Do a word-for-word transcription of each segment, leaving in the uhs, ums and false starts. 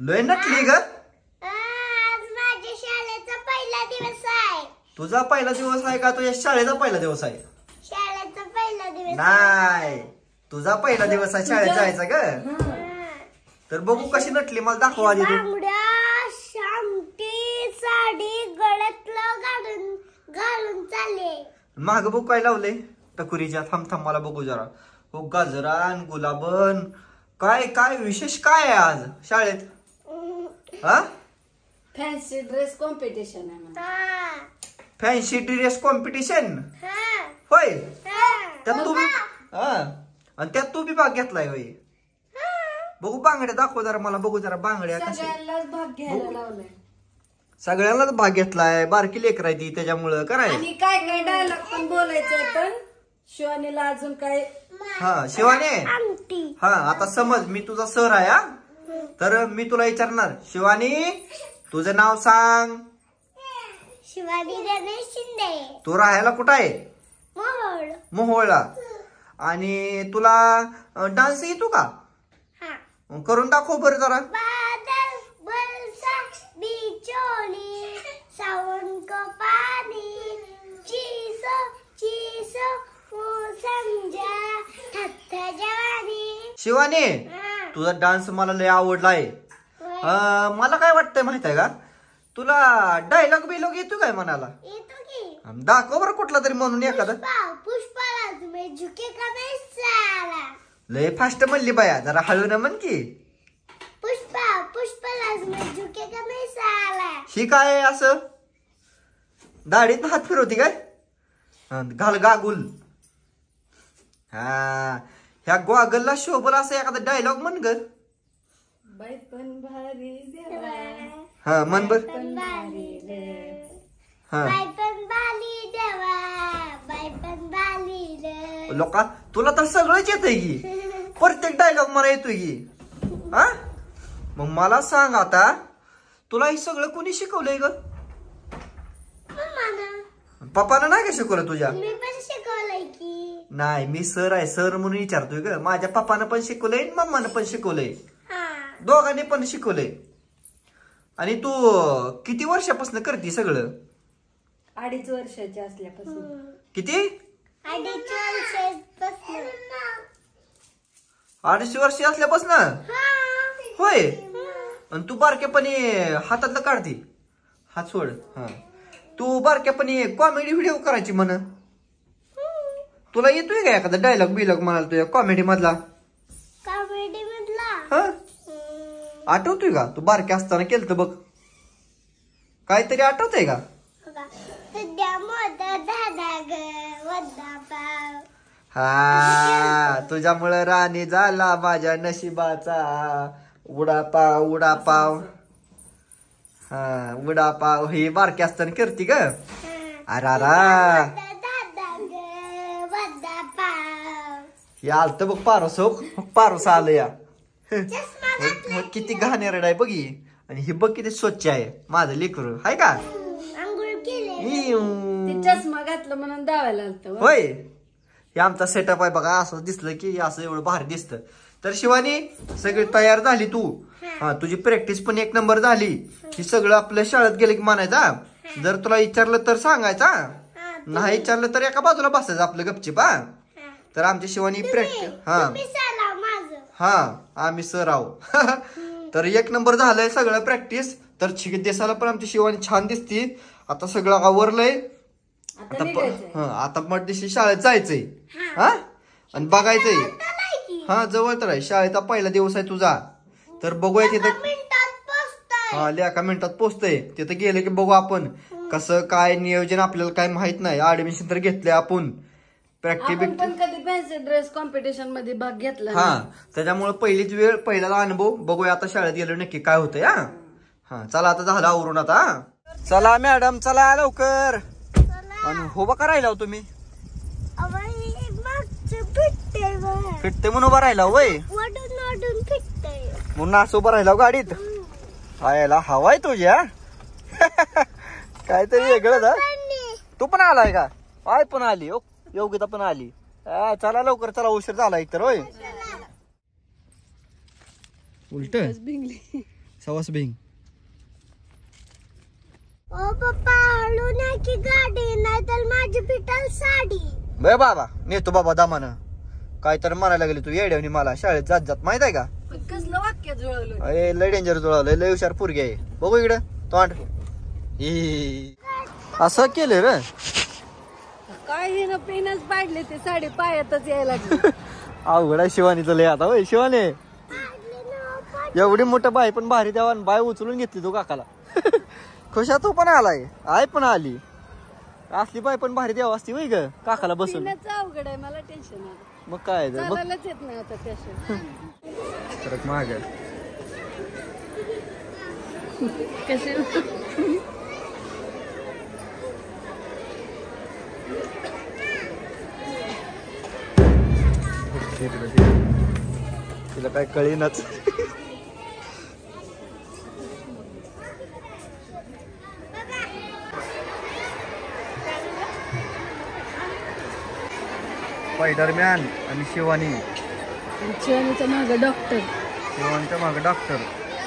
लय नटली ग. आज माझ्या शाळेचा पहिला दिवस आहे. तुझा पहिला दिवस आहे का तुझ्या शाळेचा पहिला दिवस आहे? शाळेचा पहिला दिवस नाही, तुझा पहिला दिवस आहे शाळेत जायचा ग. तर बघू कशी नटली, मला दाखवा आधी तू. बांगड्या शामटी साडी गळ्यातलं घालून घालून चालले. माग बघू काय लावले टकुरीच्या. थांब थांब मला बघू जरा. हो गाजरान गुलाबन काय काय विशेष काय आहे आज शाळेत? हा, फॅन्सी ड्रेस कॉम्पिटिशन आहे. फॅन्सी ड्रेस कॉम्पिटिशन होय. त्यात तू हा, आणि त्यात तू बी भाग घेतलाय होय. बघू बांगड्या दाखव जरा मला, बघू जरा बांगड्या कशा. सगळ्यांनाच भाग घ्यायला लावलाय. सगळ्यांनाच भाग घेतलाय. बारकी लेकर आहे ती त्याच्यामुळं कराय. आणि काय काय डायलॉग पण बोलायचंय. पण शिवानीला अजून काय. हा शिवानी, हा आता समज मी तुझा सर आहे हा. तर मी तुला विचारणार, शिवानी तुझं नाव सांग. शिवानी गणेश शिंदे. तू राहायला कुठं आहे? मोहोळ. मोहोळला. आणि तुला डान्स येतो का? करून दाखव बरं जरा. बादल बरसा बिचोली सावन को पानी चीसो चीसो वो समझा थत्थ जवानी. शिवानी तुझा डान्स मला लय आवडलाय. मला काय वाटतंय माहित आहे का, तुला डायलॉग बिलॉग येतो काय म्हणाला? येतो की. दाखव बरं कुठला तरी म्हणून एखादा. पुष्पाराज में झुके का मैं साला. लय फास्ट म्हणली बाया, जरा हळू न म्हण की. पुष्पा पुष्पराज में झुके का मैं साला. ही काय असं दाढीत हात फिरवती काय? घाल गागुल. हा, ह्या गॉगलला शोभल असं एखादा डायलॉग म्हण ग. बाई पण भारी देवा. हा म्हण बर. हा बाई पण बाली देवा बाई पण बाली रे. लोका तुला तर सगळंच येतंय की, प्रत्येक डायलॉग मला येतोय की. हा मग मला सांग आता, तुला हे सगळं कोणी शिकवलंय ग? पप्पानं नाही का शिकवलं तुझ्या? मी पण शिकवलंय की. नाही, मी सर आहे, सर म्हणून विचारतोय ग. माझ्या पप्पानं पण शिकवलंय, मम्मानं पण शिकवलंय, दोघांनी पण शिकवलंय. आणि तू किती वर्षापासून करते सगळं? अडीच वर्षाची असल्यापासून. किती? अडीच वर्षापासून. अडीच वर्ष असल्यापासून होय. आणि तू बारक्यापणी हातातलं काढते, हात सोड. हा, तू बारक्यापणी कॉमेडी व्हिडिओ करायची म्हण. तुला येतोय का एखादा डायलॉग बिलॉग म्हणाल तुझ्या कॉमेडी मधला? कॉमेडी मधला हा, आठवतोय का? तू बारक्या असताना केलं तर बघ, काहीतरी आठवतंय का? सध्या मोठा दादा ग वद्दा पाव. हा, तुझ्यामुळे राणी झाला माझ्या नशिबाचा. उडापाव उडापाव. हा, उडापाव ही बारकी असताना करती ग. अरारा दादा ग वद्दा पाव. हे आलत बघ पारोस. हो पारोस आलं या. किती घाणेरड आहे बघी. आणि हे बघ किती स्वच्छ आहे माझं लेकरू, हाय का? अंघोळ केले. ते चष्मा घातलं म्हणून दावायला आलत. होय, हे आमचा सेटअप आहे बघा. असं दिसलं की असं एवढं भारी दिसतं. तर शिवानी सगळी तयार झाली तू? हा, तुझी प्रॅक्टिस पण एक नंबर झाली. ही सगळं आपल्या शाळेत गेलं की म्हणायचा. जर तुला विचारलं तर सांगायचा, नाही विचारलं तर एका बाजूला बसायचं आपलं गपचिप. हा, तर आमची शिवानी प्रॅक्टिस. हा हा, आम्ही सर आहो. तर एक नंबर झालंय सगळं प्रॅक्टिस. तर दिसायला पण आमची शिवानी छान दिसती. आता सगळं आवरलंय. आता आता मग शाळेत जायचंय. हा, आणि बघायचंय. हा, जवळ तर आहे, शाळेचा पहिला दिवस आहे तुझा. तर बघूया तिथं. हा, एका मिनिटात पोचतंय. तिथं गेलं की बघू आपण कसं काय नियोजन. आपल्याला काय माहित नाही. ऍडमिशन तर घेतलंय आपण. प्रॅक्टिस पण कधी फॅन्सी ड्रेस कॉम्पिटिशन मध्ये भाग घेतला. हा, त्याच्यामुळे पहिलीच वेळ, पहिला अनुभव. बघूया आता शाळेत गेलो नक्की काय होतंय. हा हा, चला आता झालं आवरून. आता चला मॅडम, चला लवकर. आणि हो बा करायला हो तुम्ही? फिटते म्हणून उभा राहिला वय? म्हणून असं उभं राहिला गाडीत. आयला हवाय तुझ्या. काहीतरी वेगळं. तू पण आलाय का? आय पण आली, योगिता पण आली. चला लवकर, चला उशीर झाला एकतर. होय, उलट सवास भिंग. ओ पप्पा हळू नाही की गाडी नाही तर माझी पिटल साडी. बे बाबा नेतो बाबा दामानं. काय तर म्हणायला लागली तू येड्यावनी मला शाळेत जात जात माहित आहे का. कसलं वाक्य जुळवलं. अरे लय डेंजर जुळवलंय. लय हुशार पोरगी आहे. बघू इकडं तोंड. ई असं केलं रे. काय हे ना पेनच पाडले ते साडी पायातच यायला लागली. अवघड आहे शिवानीचं लय आता. होय शिवानी एवढी मोठं बाय पण भारी द्यावा बाय उचलून घेतली तू काकाला. खुशा तू पण आलाय. आय पण आली. असली बाय पण भारी द्यावा असती होय ग काकाला बसून. अवघड आहे मला टेन्शन आहे. मग काय चालायलाच येत नाही आता टेन्शन. परत माग कशी तिला काय कळीनच. स्पायडरमॅन आणि शिवानी. शिवानीच्या मागे डॉक्टर. शिवानीच्या मागे डॉक्टर.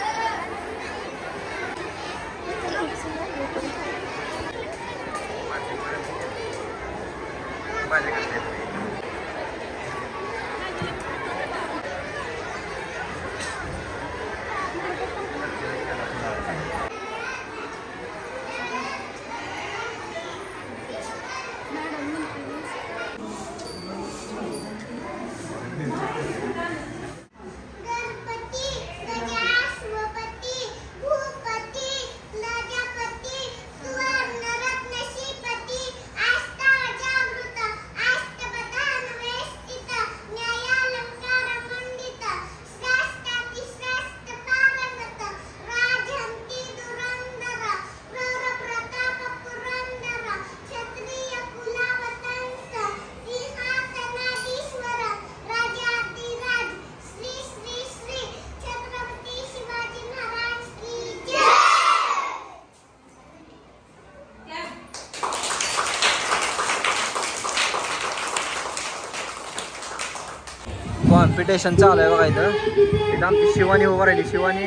कॉम्पिटिशन चालू आहे बघा इथं. इथं आमची शिवानी उभं राहिली. शिवानी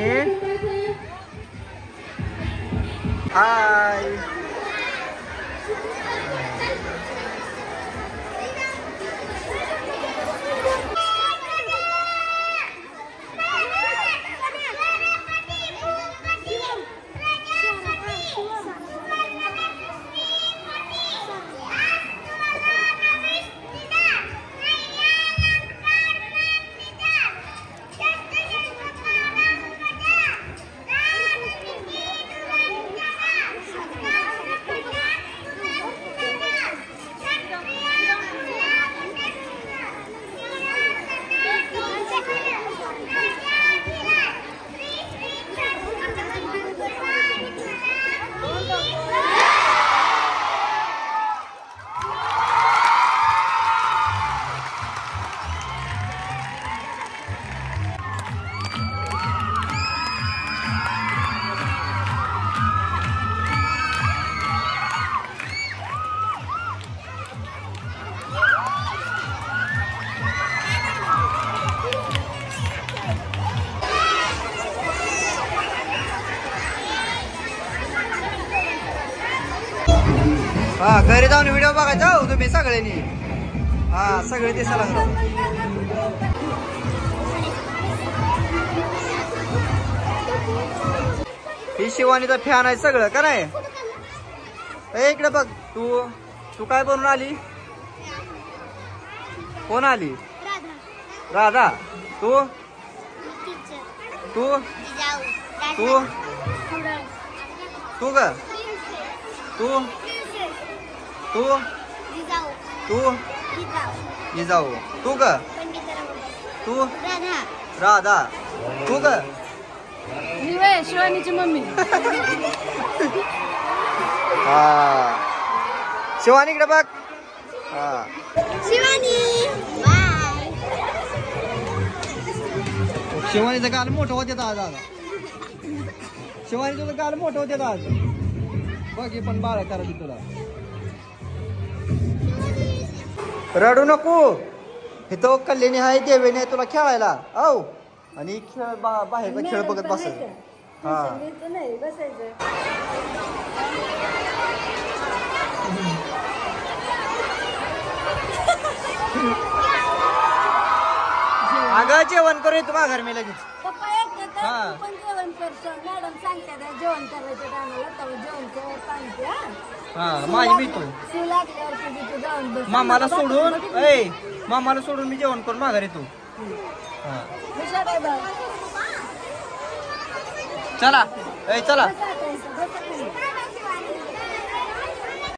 हाय. हा घरी जाऊन व्हिडिओ बघायचा हो तुम्ही सगळ्यांनी. हा सगळे दिसायला लागतात. ही शिवानीचा फॅन आहे सगळं का नाही. इकडे बघ तू तू काय बनवून आली. कोण आली. राधा. तू तू तू तू ग तू तू तू जिजाऊ. तू ग तू राधा. तू ग शिवानीची मम्मी. हा शिवानी इकडे बघ. हा शिवानी बाय. शिवानीचं गाल मोठं होते आज. आज शिवानी तुझं गाल मोठं होते आज. बघ हे पण बाळ करायची तुला. रडू नको. इथं कल्याणी आहे देवेने तुला खेळायला. औ आणि खेळ बाहेरचा खेळ बघत बस. हा. टेन्शन घ्यायचं नाही बसायचं. अगं जेवण करू येतो माघार मी लगेच. पप्पा येते तर हा. तू पण जेवण करतो. मॅडम सांगते जेवण करायचं टायमाला तेव्हा जेवण कर सांगते. हा हा माझी मी तू शिव लागल्यावर तुझी तू जाऊन बस. मामाला सोडून ऐ मामाला सोडून मी जेवण करून माघार येतो. हा हुशार आहे बा. चला ऐ चला बसा आता.